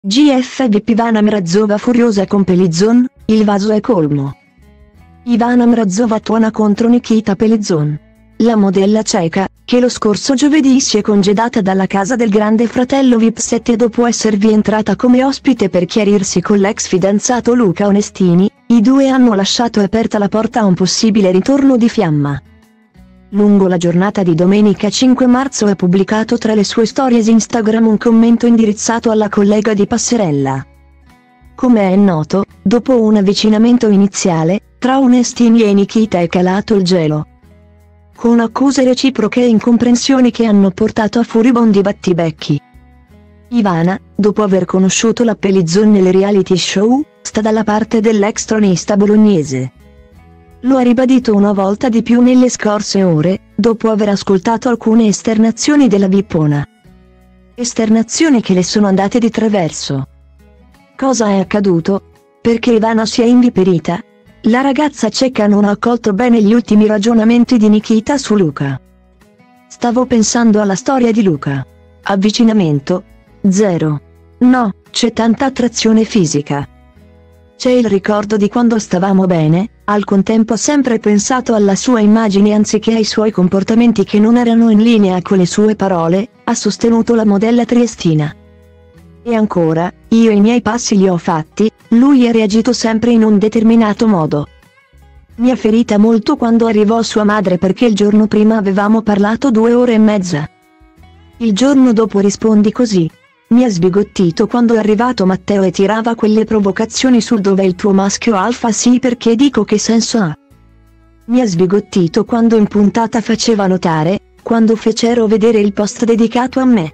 GF VIP Ivana Mrazova furiosa con Pelizzon, il vaso è colmo. Ivana Mrazova tuona contro Nikita Pelizzon. La modella ceca, che lo scorso giovedì si è congedata dalla casa del grande fratello VIP 7 dopo esservi entrata come ospite per chiarirsi con l'ex fidanzato Luca Onestini, i due hanno lasciato aperta la porta a un possibile ritorno di fiamma. Lungo la giornata di domenica 5 marzo ha pubblicato tra le sue stories Instagram un commento indirizzato alla collega di passerella. Come è noto, dopo un avvicinamento iniziale, tra Onestini e Nikita è calato il gelo, con accuse reciproche e incomprensioni che hanno portato a furibondi battibecchi. Ivana, dopo aver conosciuto la Pelizzon nelle reality show, sta dalla parte dell'ex tronista bolognese. Lo ha ribadito una volta di più nelle scorse ore, dopo aver ascoltato alcune esternazioni della Vippona. Esternazioni che le sono andate di traverso. Cosa è accaduto? Perché Ivana si è inviperita? La ragazza ceca non ha accolto bene gli ultimi ragionamenti di Nikita su Luca. Stavo pensando alla storia di Luca. Avvicinamento? Zero. No, c'è tanta attrazione fisica. C'è il ricordo di quando stavamo bene, al contempo ho sempre pensato alla sua immagine anziché ai suoi comportamenti che non erano in linea con le sue parole, ha sostenuto la modella triestina. E ancora, io i miei passi li ho fatti, lui ha reagito sempre in un determinato modo. Mi ha ferita molto quando arrivò sua madre perché il giorno prima avevamo parlato 2 ore e mezza. Il giorno dopo rispondi così. Mi ha sbigottito quando è arrivato Matteo e tirava quelle provocazioni sul dov'è il tuo maschio alfa sì perché dico che senso ha. Mi ha sbigottito quando in puntata faceva notare, quando fecero vedere il post dedicato a me.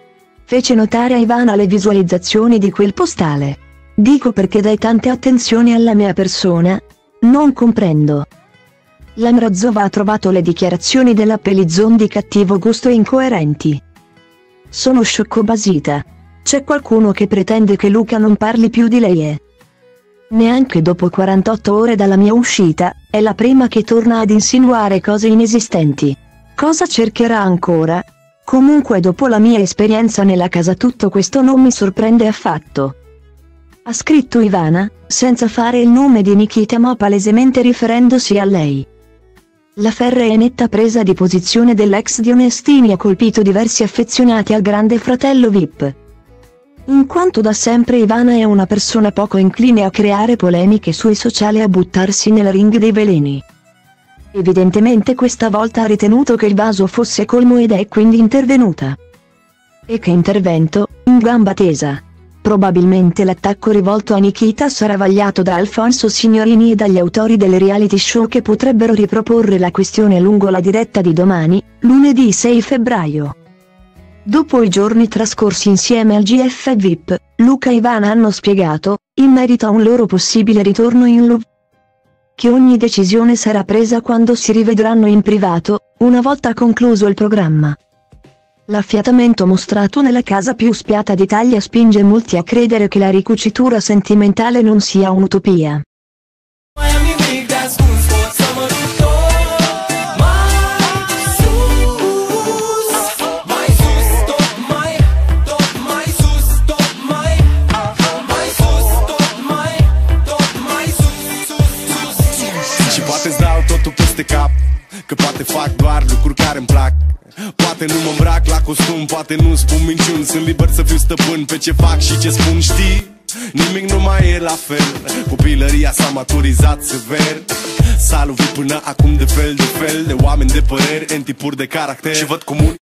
Fece notare a Ivana le visualizzazioni di quel postale. Dico perché dai tante attenzioni alla mia persona? Non comprendo. La Mrazova ha trovato le dichiarazioni della Pelizzon di cattivo gusto e incoerenti. Sono sciocco-basita. C'è qualcuno che pretende che Luca non parli più di lei e neanche dopo 48 ore dalla mia uscita, è la prima che torna ad insinuare cose inesistenti. Cosa cercherà ancora? Comunque dopo la mia esperienza nella casa tutto questo non mi sorprende affatto. Ha scritto Ivana, senza fare il nome di Nikita ma palesemente riferendosi a lei. La ferrea e netta presa di posizione dell'ex di Onestini ha colpito diversi affezionati al grande fratello VIP. In quanto da sempre Ivana è una persona poco incline a creare polemiche sui social e a buttarsi nel ring dei veleni. Evidentemente questa volta ha ritenuto che il vaso fosse colmo ed è quindi intervenuta. E che intervento, in gamba tesa. Probabilmente l'attacco rivolto a Nikita sarà vagliato da Alfonso Signorini e dagli autori delle reality show che potrebbero riproporre la questione lungo la diretta di domani, lunedì 6 febbraio. Dopo i giorni trascorsi insieme al GF VIP, Luca e Ivana hanno spiegato, in merito a un loro possibile ritorno in love, che ogni decisione sarà presa quando si rivedranno in privato, una volta concluso il programma. L'affiatamento mostrato nella casa più spiata d'Italia spinge molti a credere che la ricucitura sentimentale non sia un'utopia. Și poate-ți dau totul peste cap, că poate fac doar lucruri care-mi plac. Poate nu mă îmbrac la costum, poate nu spun minciuni. Sunt liber să fiu stăpân pe ce fac și ce spun, știi? Nimic nu mai e la fel, copilăria s-a maturizat sever. S-a lovit până acum de fel de oameni de păreri, în tipuri de caracter. Și văd comun